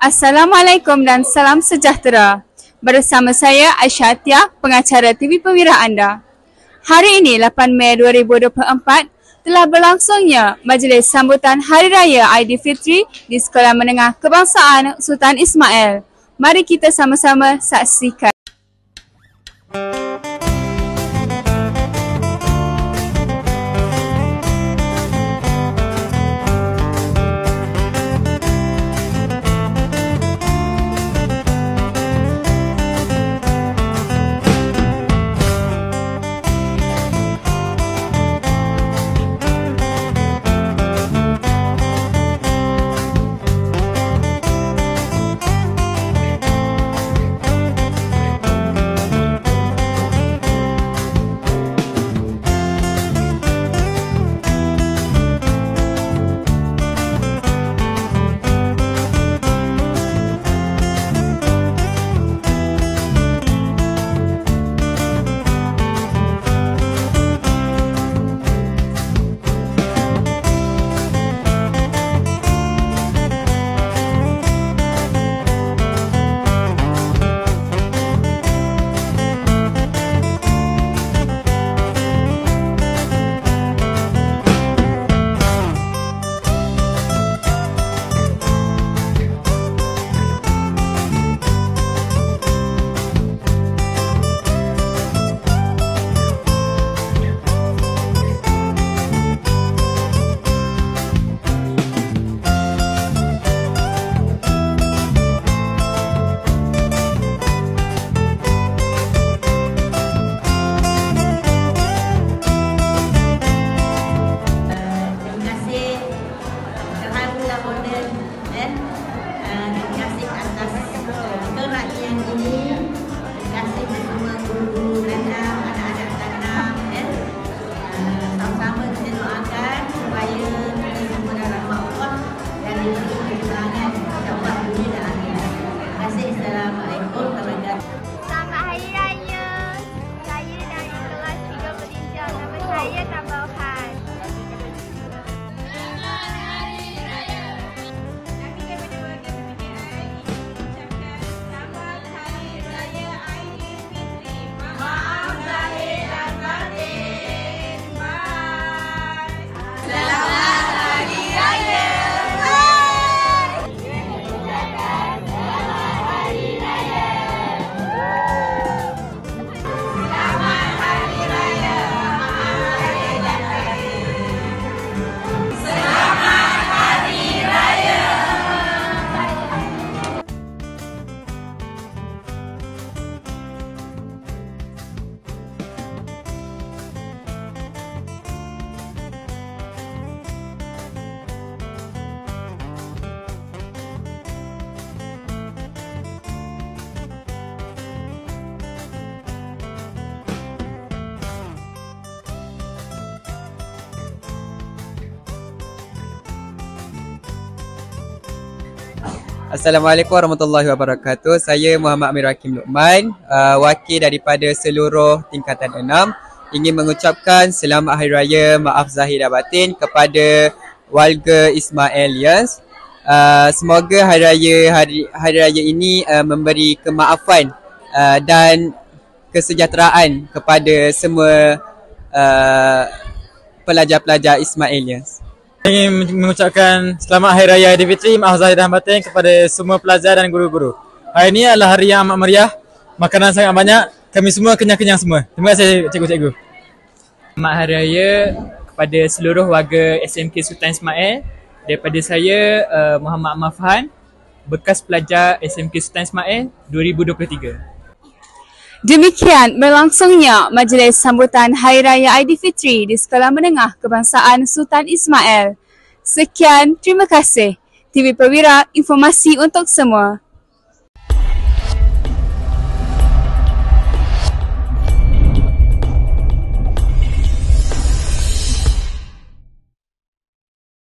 Assalamualaikum dan salam sejahtera. Bersama saya Aisyah Atiah, pengacara TV Perwira anda. Hari ini 8 Mei 2024 telah berlangsungnya Majlis Sambutan Hari Raya Aidilfitri di Sekolah Menengah Kebangsaan Sultan Ismail. Mari kita sama-sama saksikan. Selamat Hari Raya. Saya dari kelas 3 Belinjal. Nama saya Tambauhan. Selamat Hari Raya. Kami daripada warga PPI ucapkan Selamat Hari Raya Aidilfitri. Maaf lahir dan batin. Bye. Selamat Hari Raya. Assalamualaikum warahmatullahi wabarakatuh. Saya Muhammad Amir Hakim Luqman, wakil daripada seluruh tingkatan 6, ingin mengucapkan Selamat Hari Raya Maaf Zahir dan Batin kepada warga Ismailians. Semoga hari raya ini memberi kemaafan dan kesejahteraan kepada semua pelajar-pelajar Ismailians. Saya ingin mengucapkan Selamat Hari Raya Aidilfitri, Maaf Zahir dan Batin kepada semua pelajar dan guru-guru. Hari ini adalah hari yang amat meriah. Makanan sangat banyak. Kami semua kenyang-kenyang semua. Terima kasih cikgu-cikgu. Selamat Hari Raya kepada seluruh warga SMK Sultan Ismail. Daripada saya Muhammad Ahmad Fahan, bekas pelajar SMK Sultan Ismail 2023. Demikian berlangsungnya Majlis Sambutan Hari Raya Aidilfitri di Sekolah Menengah Kebangsaan Sultan Ismail. Sekian, terima kasih. TV Perwira, informasi untuk semua.